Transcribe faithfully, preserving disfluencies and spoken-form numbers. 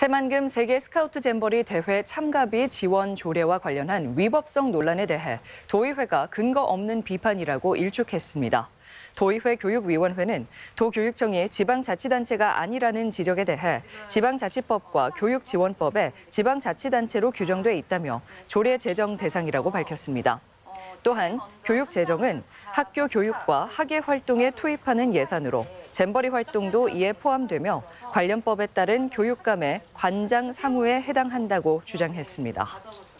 새만금 세계 스카우트 잼버리 대회 참가비 지원 조례와 관련한 위법성 논란에 대해 도의회가 근거 없는 비판이라고 일축했습니다. 도의회 교육위원회는 도교육청이 지방자치단체가 아니라는 지적에 대해 지방자치법과 교육지원법에 지방자치단체로 규정돼 있다며 조례 제정 대상이라고 밝혔습니다. 또한 교육재정은 학교 교육과 학예 활동에 투입하는 예산으로 잼버리 활동도 이에 포함되며 관련 법에 따른 교육감의 관장 사무에 해당한다고 주장했습니다.